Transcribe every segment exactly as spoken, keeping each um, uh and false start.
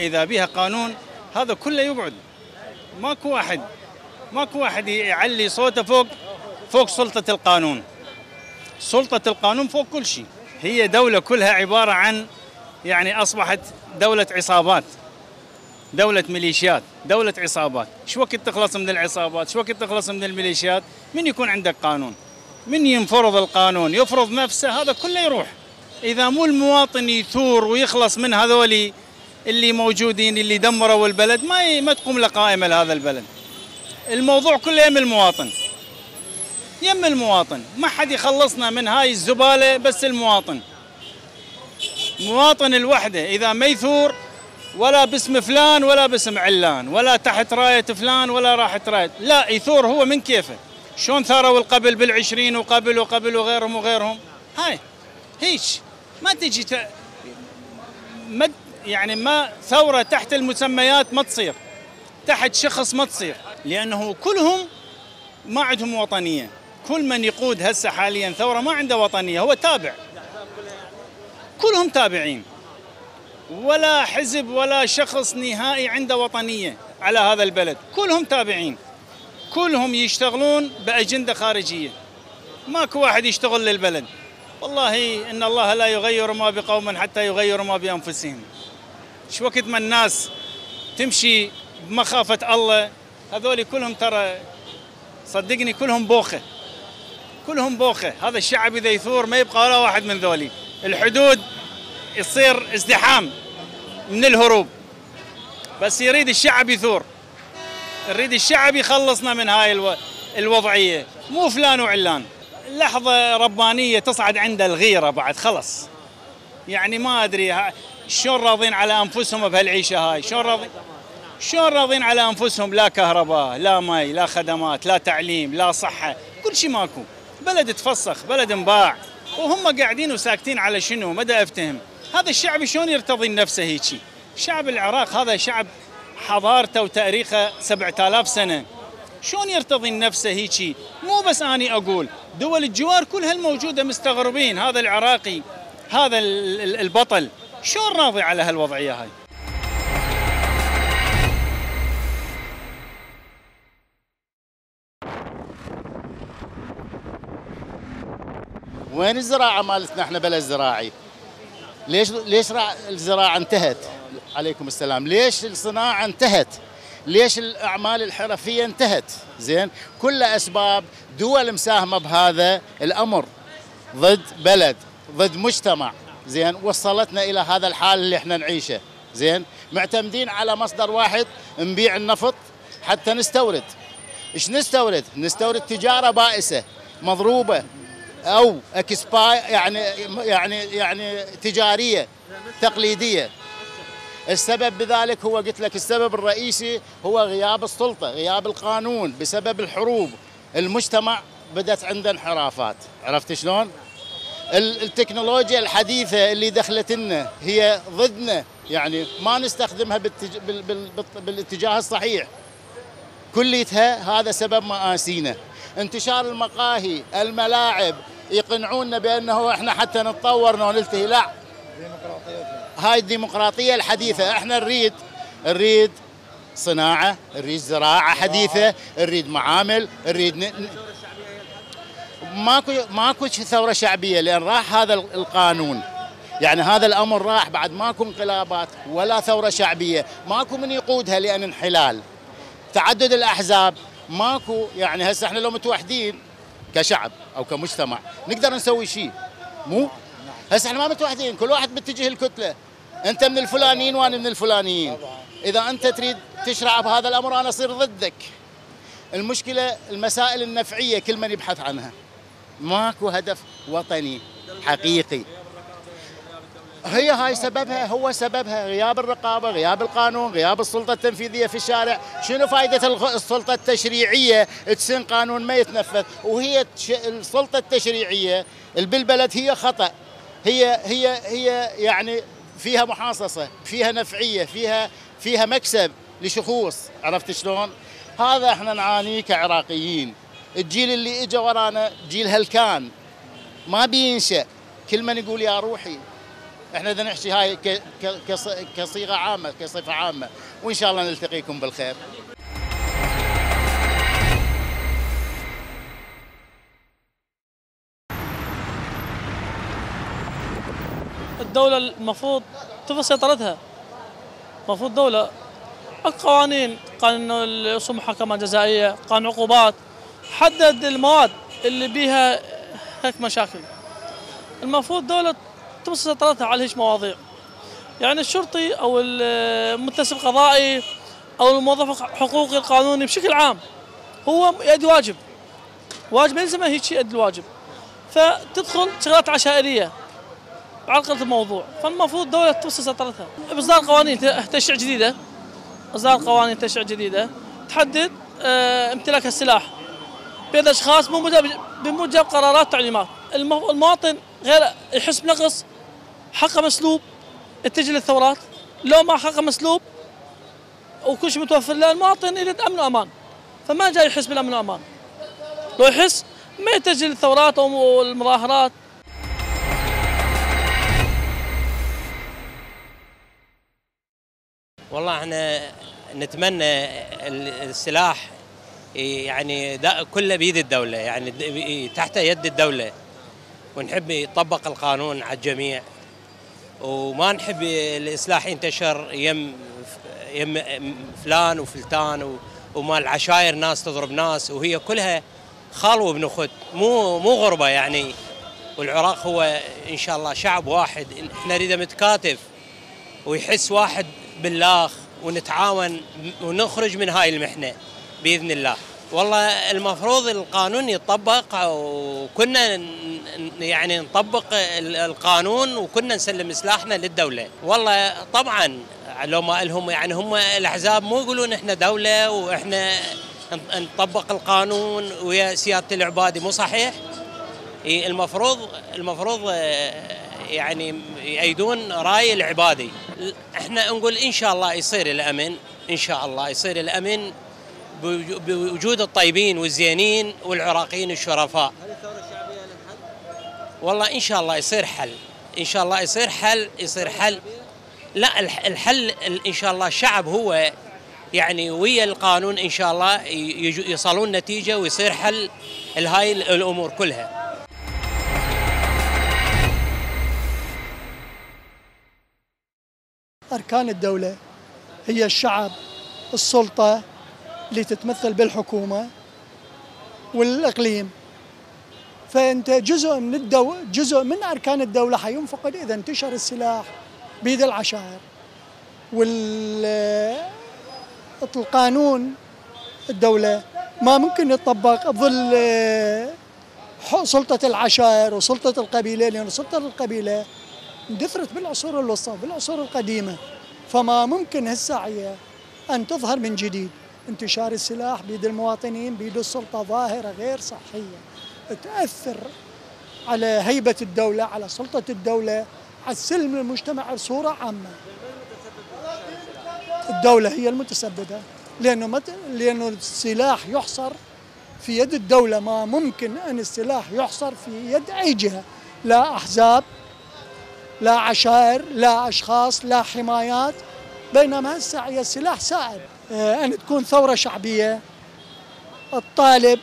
إذا بها قانون هذا كله يقعد. ماكو واحد ماكو واحد يعلي صوته فوق فوق سلطة القانون. سلطة القانون فوق كل شيء. هي دولة كلها عبارة عن يعني أصبحت دولة عصابات، دولة ميليشيات، دولة عصابات. شو وقت تخلص من العصابات؟ شو وقت تخلص من الميليشيات؟ من يكون عندك قانون؟ من ينفرض القانون يفرض نفسه، هذا كله يروح. إذا مو المواطن يثور ويخلص من هذولي اللي موجودين اللي دمروا البلد، ما ما تقوم له قائمة لهذا البلد. الموضوع كله يم المواطن، يم المواطن. ما حد يخلصنا من هاي الزبالة بس المواطن. مواطن الوحدة إذا ما يثور ولا باسم فلان ولا باسم علان ولا تحت راية فلان ولا راحت راية، لا، يثور هو من كيفه. شلون ثاروا القبل بالعشرين وقبل وقبل وغيرهم وغيرهم. هاي هيك ما تجي ت... ما يعني ما ثورة تحت المسميات ما تصير، تحت شخص ما تصير، لأنه كلهم ما عندهم وطنية. كل من يقود هسه حاليا ثورة ما عنده وطنية، هو تابع، كلهم تابعين. ولا حزب ولا شخص نهائي عنده وطنية على هذا البلد، كلهم تابعين، كلهم يشتغلون بأجندة خارجية. ماكو واحد يشتغل للبلد. والله إن الله لا يغير ما بقوم حتى يغيروا ما بأنفسهم. شو وقت ما الناس تمشي بمخافة الله، هذول كلهم ترى صدقني كلهم بوخة، كلهم بوخة. هذا الشعب إذا يثور ما يبقى ولا واحد من ذولي. الحدود يصير ازدحام من الهروب، بس يريد الشعب يثور، يريد الشعب يخلصنا من هاي الوضعية، مو فلان وعلان. لحظة ربانية تصعد عند الغيرة بعد خلص. يعني ما أدري شلون راضين على أنفسهم بهالعيشة هاي. شلون راضين شلون راضين على أنفسهم؟ لا كهرباء، لا مي، لا خدمات، لا تعليم، لا صحة، كل شيء ماكو. بلد تفسخ، بلد انباع، وهم قاعدين وساكتين على شنو؟ مدى أفتهم. هذا الشعب شلون يرتضي نفسه هيجي؟ شعب العراق هذا شعب حضارته وتاريخه سبعة آلاف سنة، شلون يرتضي نفسه هيجي؟ مو بس أني أقول، دول الجوار كلها الموجودة مستغربين. هذا العراقي، هذا البطل، شلون راضي على هالوضعية هاي؟ وين الزراعة مالتنا؟ احنا بلد زراعي. ليش ليش الزراعة انتهت؟ عليكم السلام. ليش الصناعة انتهت؟ ليش الأعمال الحرفية انتهت؟ زين، كل أسباب دول مساهمة بهذا الأمر، ضد بلد، ضد مجتمع، زين، وصلتنا إلى هذا الحال اللي احنا نعيشه. زين، معتمدين على مصدر واحد، نبيع النفط حتى نستورد. ايش نستورد؟ نستورد تجارة بائسة مضروبة أو اكسباي، يعني يعني يعني تجارية تقليدية. السبب بذلك هو، قلت لك، السبب الرئيسي هو غياب السلطة، غياب القانون. بسبب الحروب المجتمع بدأت عنده انحرافات. عرفت شلون؟ التكنولوجيا الحديثة اللي دخلت لنا هي ضدنا، يعني ما نستخدمها بالتج... بال... بال... بالاتجاه الصحيح. كليتها هذا سبب مآسينا. انتشار المقاهي، الملاعب، يقنعونا بأنه احنا حتى نتطور ونلتهي. لا، هاي الديمقراطية الحديثة. احنا نريد نريد صناعة، نريد زراعة حديثة، نريد معامل، نريد ن... ماكو ماكو ثورة شعبية، لأن راح هذا القانون. يعني هذا الأمر راح بعد، ماكو انقلابات ولا ثورة شعبية، ماكو من يقودها لأن انحلال. تعدد الأحزاب ماكو. يعني هسه احنا لو متوحدين كشعب أو كمجتمع نقدر نسوي شيء، مو؟ هسه احنا ما متوحدين، كل واحد باتجاه الكتلة. أنت من الفلانيين وأنا من الفلانيين. إذا أنت تريد تشرع بهذا الأمر أنا أصير ضدك. المشكلة المسائل النفعية كل من يبحث عنها، ماكو هدف وطني حقيقي. هي هاي سببها، هو سببها غياب الرقابة، غياب القانون، غياب السلطة التنفيذية في الشارع. شنو فائدة السلطة التشريعية تسن قانون ما يتنفذ؟ وهي السلطة التشريعية بالبلد هي خطأ، هي هي هي يعني فيها محاصصة، فيها نفعية، فيها فيها مكسب لشخوص. عرفت شلون؟ هذا احنا نعانيه كعراقيين. الجيل اللي اجى ورانا جيل هلكان ما بينشأ، كل من يقول يا روحي احنا بدنا نحكي هاي ك- ك- كص- كصيغه عامه كصفه عامه، وان شاء الله نلتقيكم بالخير. الدولة المفروض تفرض سيطرتها، المفروض دولة القوانين، قانون الرسوم محاكمة جزائية، قانون عقوبات، حدد المواد اللي بيها هيك مشاكل. المفروض دولة تفرض سيطرتها على هيك مواضيع. يعني الشرطي أو المنتسب القضائي أو الموظف الحقوقي القانوني بشكل عام هو يؤدي واجب، واجب يلزمه هيك شيء يؤدي الواجب، فتدخل شغلات عشائرية بعرقلة الموضوع. فالمفروض الدولة توسع سيطرتها بإصدار قوانين تشريع جديدة، إصدار قوانين تشريع جديدة تحدد اه امتلاك السلاح بين أشخاص بموجب بموجب قرارات وتعليمات. المواطن غير يحس بنقص، حقه مسلوب، يتجه للثورات. لو ما حقه مسلوب وكل شيء متوفر له، المواطن يريد أمن وأمان، فما جاي يحس بالأمن والأمان. لو يحس ما يتجه للثورات أو المظاهرات. والله احنا نتمنى السلاح يعني كله بيد الدولة، يعني تحت يد الدولة، ونحب يطبق القانون على الجميع، وما نحب السلاح ينتشر يم يم فلان وفلتان ومال عشاير ناس تضرب ناس، وهي كلها خالو بن اخت، مو مو غربة يعني. والعراق هو ان شاء الله شعب واحد، احنا نريده متكاتف ويحس واحد بالله، ونتعاون ونخرج من هاي المحنة بإذن الله. والله المفروض القانون يطبق، وكنا يعني نطبق القانون وكنا نسلم سلاحنا للدولة. والله طبعا لو ما لهم يعني هم الأحزاب مو يقولون احنا دولة وإحنا نطبق القانون ويا سيادة العبادي، مو صحيح. المفروض المفروض يعني يأيدون راي العبادي. احنا نقول ان شاء الله يصير الامن، ان شاء الله يصير الامن بوجود الطيبين والزينين والعراقيين الشرفاء. هل الثوره الشعبيه للحل؟ والله ان شاء الله يصير حل، ان شاء الله يصير حل، يصير حل. لا الحل ان شاء الله الشعب هو يعني ويا القانون، ان شاء الله يصلون نتيجه ويصير حل لهاي الامور كلها. أركان الدولة هي الشعب، السلطة اللي تتمثل بالحكومة والإقليم. فأنت جزء من الدو... جزء من أركان الدولة حينفقد إذا انتشر السلاح بيد العشائر. والقانون الدولة ما ممكن يطبق بظل سلطة العشائر وسلطة القبيلة، لأن سلطة القبيلة اندثرت بالعصور الوسطى بالعصور القديمة، فما ممكن هالساعية أن تظهر من جديد. انتشار السلاح بيد المواطنين بيد السلطة ظاهرة غير صحية، تأثر على هيبة الدولة، على سلطة الدولة، على السلم المجتمع بصورة عامة. الدولة هي المتسببة، لأنه مت... لأنه السلاح يحصر في يد الدولة. ما ممكن أن السلاح يحصر في يد أي جهة، لا أحزاب، لا عشائر، لا أشخاص، لا حمايات. بينما هسه السلاح سائد. أن تكون ثورة شعبية الطالب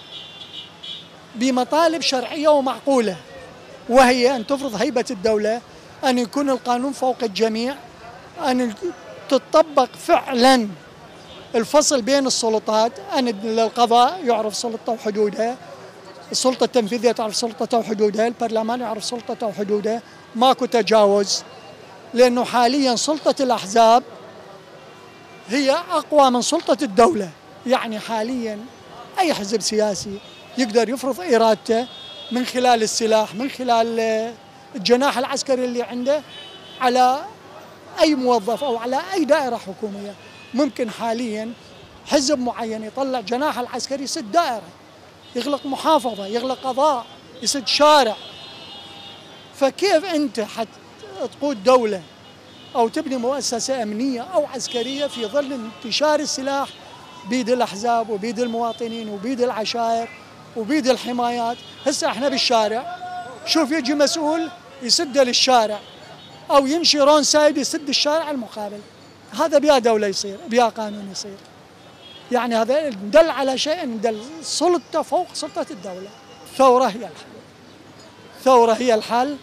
بمطالب شرعية ومعقولة، وهي أن تفرض هيبة الدولة، أن يكون القانون فوق الجميع، أن تطبق فعلا الفصل بين السلطات، أن القضاء يعرف سلطته وحدودها، السلطة التنفيذية تعرف سلطته وحدودها، البرلمان يعرف سلطته وحدودها، ماكو تجاوز. لأنه حاليا سلطة الأحزاب هي أقوى من سلطة الدولة. يعني حاليا أي حزب سياسي يقدر يفرض إرادته من خلال السلاح، من خلال الجناح العسكري اللي عنده، على أي موظف أو على أي دائرة حكومية. ممكن حاليا حزب معين يطلع جناح العسكري يسد دائرة، يغلق محافظة، يغلق قضاء، يسد شارع. فكيف أنت حتقود دولة أو تبني مؤسسة أمنية أو عسكرية في ظل انتشار السلاح بيد الأحزاب وبيد المواطنين وبيد العشائر وبيد الحمايات؟ هسه احنا بالشارع، شوف يجي مسؤول يسد للشارع أو يمشي رون سايد يسد الشارع المقابل. هذا بيا دولة يصير، بيا قانون يصير. يعني هذا دل على شيء، دل سلطة فوق سلطة الدولة. ثورة هي الحل، ثورة هي الحل.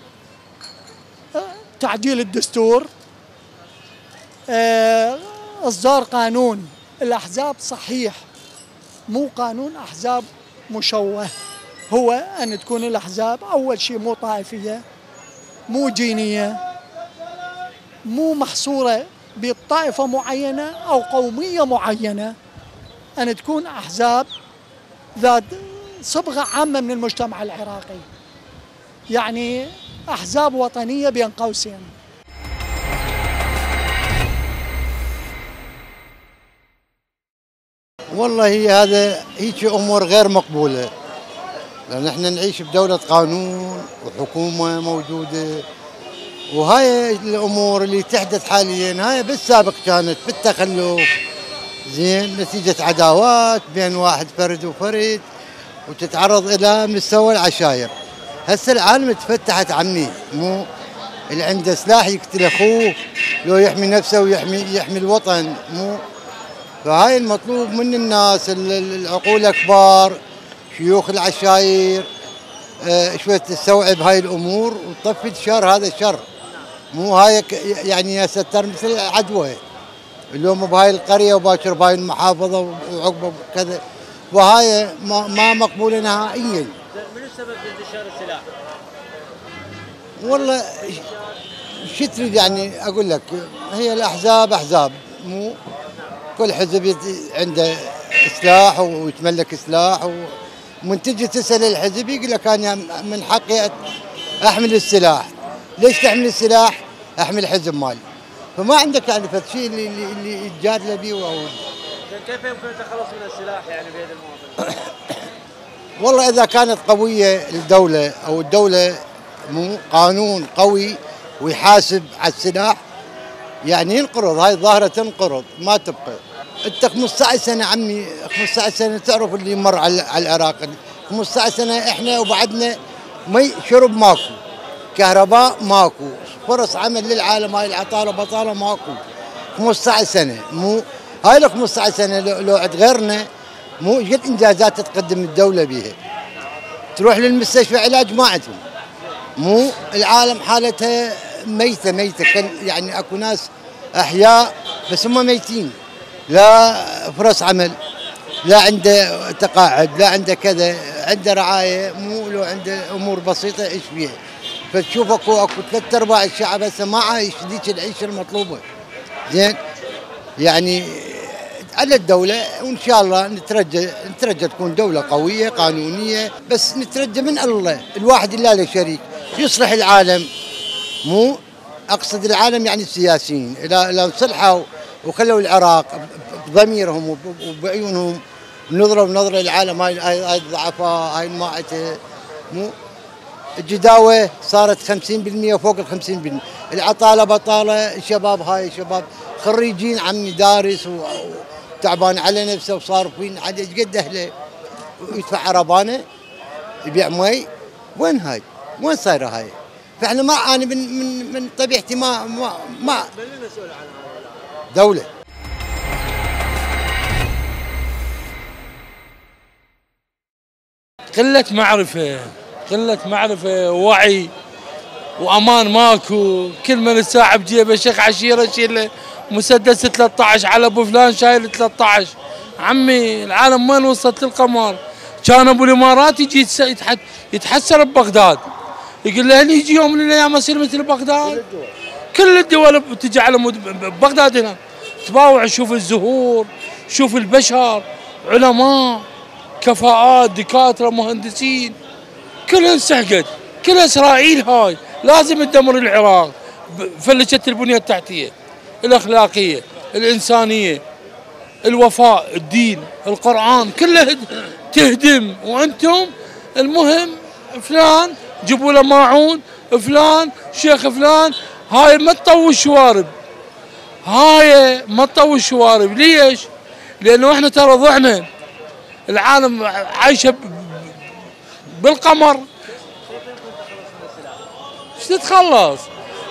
تعديل الدستور، إصدار قانون الأحزاب صحيح، مو قانون أحزاب مشوه. هو أن تكون الأحزاب أول شيء مو طائفية، مو دينية، مو محصورة بطائفة معينة أو قومية معينة، أن تكون أحزاب ذات صبغة عامة من المجتمع العراقي، يعني أحزاب وطنية بين قوسين. والله هي هذا هيك امور غير مقبوله، لان احنا نعيش بدوله قانون وحكومه موجوده، وهاي الامور اللي تحدث حاليا هاي بالسابق كانت بالتخلف، زين، نتيجه عداوات بين واحد فرد وفرد وتتعرض الى مستوى العشاير. هسه العالم تفتحت عمي، مو اللي عنده سلاح يقتل اخوه لو يحمي نفسه ويحمي يحمي الوطن، مو فهاي المطلوب من الناس العقول الكبار، شيوخ العشاير، آه شويه تستوعب هاي الامور وتطفي الشر. هذا الشر مو هاي يعني ستر مثل عدوى اليوم بهاي القريه وباكر بهاي المحافظه وعقبه كذا، وهاي ما, ما مقبوله نهائيا. من السبب انتشار السلاح؟ والله شو تريد يعني اقول لك، هي الاحزاب احزاب، مو كل حزب عنده سلاح ويتملك سلاح، ومن تجي تسال الحزب يقول لك انا من حقي احمل السلاح. ليش تحمل السلاح؟ احمل الحزب مالي. فما عندك يعني فشيء اللي اللي يتجادل به. او كيف يمكن التخلص من السلاح يعني بهذه المواطن؟ والله اذا كانت قويه الدوله او الدوله مو قانون قوي ويحاسب على السلاح، يعني ينقرض هاي الظاهره، تنقرض ما تبقى. انت خمسة عشر سنه عمي، خمسة عشر سنه تعرف اللي مر على العراق، خمسة عشر سنه احنا وبعدنا مي شرب ماكو، كهرباء ماكو، فرص عمل للعالم، هاي العطاله بطاله ماكو. خمسة عشر سنه، مو هاي ال خمسة عشر سنه لو, لو عند غيرنا مو قد انجازات تقدم الدوله بها. تروح للمستشفى علاج ما عندهم، مو العالم حالتها ميته ميته، يعني اكو ناس احياء بس هم ميتين، لا فرص عمل، لا عنده تقاعد، لا عنده كذا، عنده رعايه، مو لو عنده امور بسيطه يعيش فيها. فتشوف اكو اكو ثلاث ارباع الشعب هسه ما عايش ذيك العيشه المطلوبه. زين، يعني على الدوله، وان شاء الله نترجى نترجى تكون دوله قويه قانونيه، بس نترجى من الله الواحد اللي له شريك يصلح العالم، مو اقصد العالم يعني السياسيين، اذا اذا انصلحوا وخلوا العراق بضميرهم وبعيونهم نظروا نظره للعالم، هاي هاي الضعفاء، هاي المائته، مو الجداوه صارت خمسين بالمئة وفوق ال خمسين بالمئة، العطاله بطاله، الشباب هاي شباب خريجين عمي دارس وتعبان على نفسه وصارفين على ايش قد اهله، ويدفع عربانه يبيع مي. وين هاي؟ وين صايره هاي؟ فاحنا ما انا من من من طبيعتي ما ما ما من المسؤول عن هذا؟ دوله. قلة معرفة، قلة معرفة ووعي وأمان ماكو. كل من الساعة بجيبه شيخ عشيرة شيله مسدس ثلاثة عشر على أبو فلان شايل ثلاثة عشر. عمي العالم وين وصلت للقمر؟ كان أبو الإمارات يجي يتحسر ببغداد، يقول له هل يجي يوم من الأيام أصير مثل بغداد؟ كل الدول بتجي على بغداد هنا تباوع، شوف الزهور، شوف البشر، علماء، كفاءات، دكاترة، مهندسين، كلها انسحقت، كلها إسرائيل. هاي لازم تدمر العراق، فلشت البنية التحتية الأخلاقية الإنسانية الوفاء الدين القرآن كلها تهدم. وأنتم المهم فلان جيبوا له ماعون، فلان شيخ فلان، هاي ما تطوي الشوارب، هاي ما تطوي الشوارب. ليش؟ لأنه احنا ترى ضعنا، العالم عايشة بالقمر. ايش تتخلص؟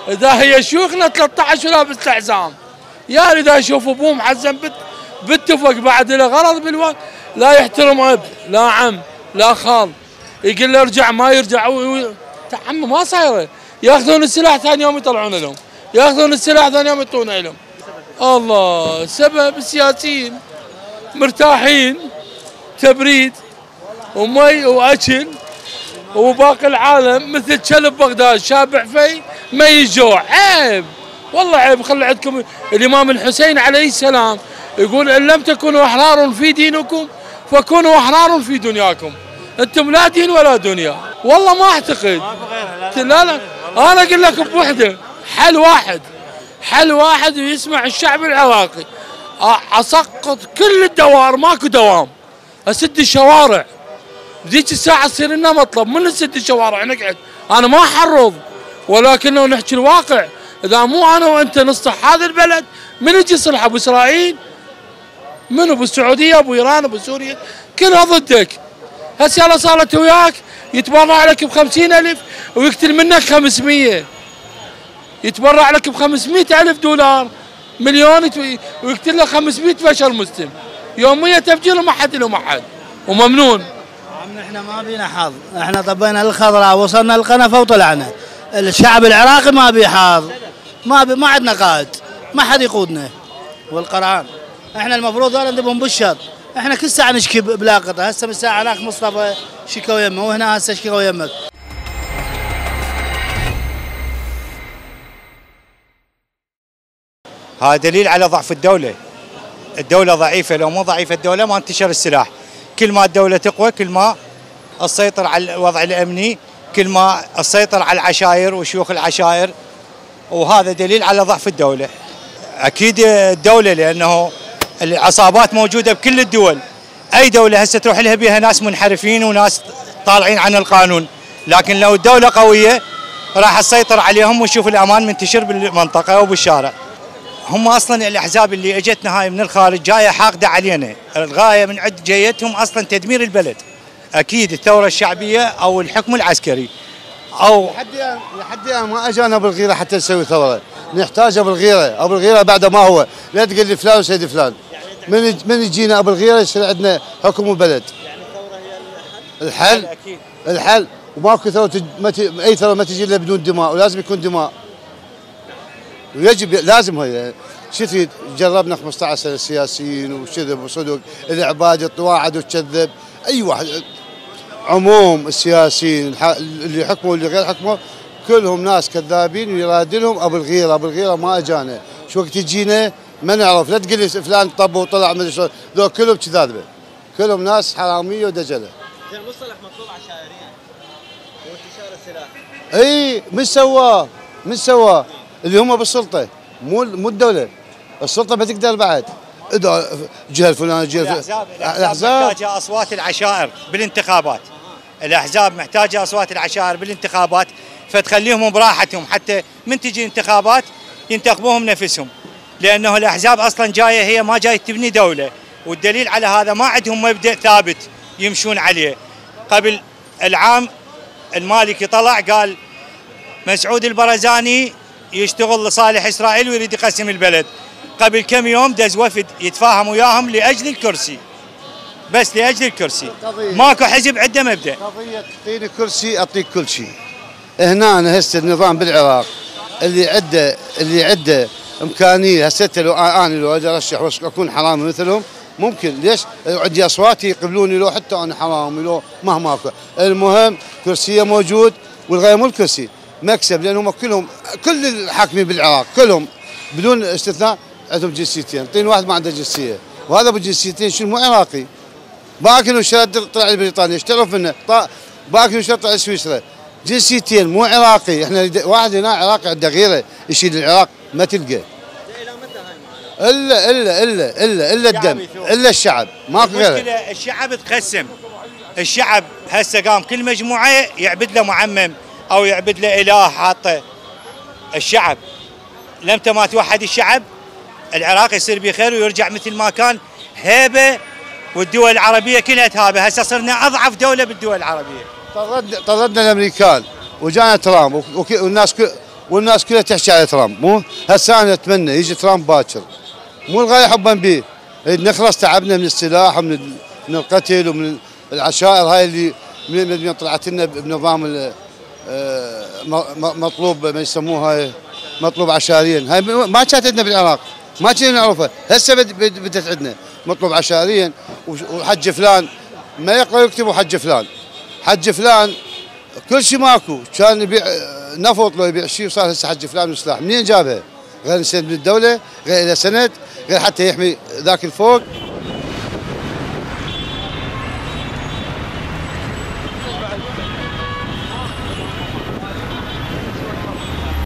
اذا هي شيوخنا ثلاثة عشر ولابس الحزام، يا اذا يشوف ابوه محزن بت باتفق بعد له غلط بالوقت لا يحترم اب لا عم لا خال، يقول له ارجع ما يرجع عم ما صايره، ياخذون السلاح ثاني يوم يطلعون لهم، ياخذون السلاح ثاني يوم يعطونه لهم. الله سبب السياسيين مرتاحين تبريد ومي واكل وباقي العالم مثل كلب بغداد شابع في مي الجوع. عيب والله عيب. خلي عندكم الامام الحسين عليه السلام يقول ان لم تكونوا احرار في دينكم فكونوا احرار في دنياكم. انتم لا دين ولا دنيا. والله ما اعتقد. لا لا انا اقول لك بوحده حل واحد حل واحد ويسمع الشعب العراقي. اسقط كل الدوائر ماكو دوام، اسد الشوارع ذيك الساعه تصير لنا مطلب من نسد الشوارع نقعد. انا ما احرض ولكنه نحكي الواقع. اذا مو انا وانت نصلح هذا البلد من يجي يصلح؟ ابو اسرائيل؟ منو؟ ابو السعوديه؟ ابو ايران؟ ابو سوريا؟ كلها ضدك. هسه يلا صارت وياك يتبرع لك ب خمسين ألف ويقتل منك خمسمية، يتبرع لك ب خمسمية ألف دولار مليون ويقتل لك خمسمية بشر مسلم يوميا تفجير وما حد له محد وممنون. عم احنا ما بينا حظ، احنا طبينا الخضراء وصلنا القنفه وطلعنا. الشعب العراقي ما بيه حظ، ما بي ما عندنا قائد، ما حد يقودنا. والقرآن احنا المفروض هذول نبون بالشط، احنا كل ساعه نشكي بلاقطه. هسه من ساعه هناك مصطفى شكوا يمه وهنا هسه شكوا يمك. هذا دليل على ضعف الدولة. الدولة ضعيفة، لو مو ضعيفة الدولة ما انتشر السلاح. كل ما الدولة تقوى كل ما السيطر على الوضع الأمني، كل ما السيطر على العشائر وشيوخ العشائر، وهذا دليل على ضعف الدولة. أكيد الدولة لأنه العصابات موجودة بكل الدول. أي دولة هسه تروح لها بها ناس منحرفين وناس طالعين عن القانون، لكن لو الدولة قوية راح تسيطر عليهم وتشوف الأمان منتشر بالمنطقة وبالشارع. هم اصلا الاحزاب اللي اجتنا هاي من الخارج جايه حاقده علينا، الغايه من عند جيتهم اصلا تدمير البلد. اكيد الثوره الشعبيه او الحكم العسكري او لحد الان لحد الان ما اجانا بالغيره حتى نسوي ثوره، نحتاج ابو الغيره، ابو الغيره بعد ما هو، لا تقول لي فلان وسيد فلان. من من يجينا ابو الغيره يصير عندنا حكم البلد. يعني الثوره هي الحل؟ الحل اكيد الحل، وماكو ثوره اي ثوره ما تجي الا بدون دماء، ولازم يكون دماء. ويجب لازم هي شفت جربنا خمسة عشر سنه سياسيين وكذب وصدق، العباد تواعد وتكذب. اي واحد عموم السياسيين اللي حكموا واللي غير حكموا كلهم ناس كذابين ويرادلهم ابو الغيره. ابو الغيره ما اجانا، شو وقت يجينا ما نعرف. لا تقول لي فلان طب وطلع من شلون، ذول كلهم كذابه، كلهم ناس حراميه ودجله. زين مصطلح مطلوب عشائريا وانتشار السلاح. اي من سواه؟ من سواه؟ اللي هم بالسلطه، مو مو الدوله. السلطه ما تقدر بعد. جهه الفلانيه جهه الاحزاب الاحزاب محتاجه اصوات العشائر بالانتخابات. الاحزاب محتاجه اصوات العشائر بالانتخابات فتخليهم براحتهم حتى من تجي انتخابات ينتخبوهم نفسهم، لانه الاحزاب اصلا جايه هي ما جايه تبني دوله، والدليل على هذا ما عندهم مبدا ثابت يمشون عليه. قبل العام المالكي طلع قال مسعود البرزاني يشتغل لصالح اسرائيل ويريد يقسم البلد. قبل كم يوم دز وفد يتفاهم وياهم لاجل الكرسي، بس لاجل الكرسي. ماكو حزب عنده مبدا. قضيه تعطيني كرسي اعطيك كل شيء. هنا هسه النظام بالعراق اللي عنده اللي عنده امكانيه. هسه لو انا لو اجي ارشح واكون حرامي مثلهم ممكن، ليش؟ عندي اصوات يقبلوني لو حتى انا حرامي لو مهما اكو. المهم كرسيه موجود، والغايه مو الكرسي، مكسب. لانهم كلهم كل الحاكمين بالعراق كلهم بدون استثناء عندهم جنسيتين. طين واحد ما عنده جنسيه، وهذا ابو جنسيتين شنو؟ مو عراقي. باكل وشرد طلع لبريطانيا اشتروا منه، باكل وشرد طلع سويسرا. جنسيتين مو عراقي. احنا واحد هنا عراقي عنده غيره يشيل العراق ما تلقى. الا الا الا الا الا الدم، الا الشعب، ماكو غيره. الشعب تقسم. الشعب هسه قام كل مجموعه يعبد له معمم او يعبد له اله حاطه. الشعب لمتى ما توحد الشعب العراق يصير بخير ويرجع مثل ما كان هيبه، والدول العربيه كلها تهابه. هسه صرنا اضعف دوله بالدول العربيه. طردنا طردنا الامريكان وجانا ترامب والناس والناس كلها تحكي على ترامب. مو هسه انا اتمنى يجي ترامب باكر، مو الغايه حبا به، نخلص تعبنا من السلاح ومن من القتل ومن العشائر هاي اللي من طلعت لنا بنظام مطلوب ما يسموها هاي مطلوب عشائريا. هاي ما كانت عندنا بالعراق، ما كنا نعرفها، هسه بدت عندنا مطلوب عشائريا. وحج فلان ما يقرأ يكتبوا حج فلان، حج فلان كل شيء ماكو، كان يبيع نفط لو يبيع شيء وصار هسه حج فلان وسلاح. منين جابها؟ غير سند من الدوله، غير الى سند، غير حتى يحمي ذاك الفوق.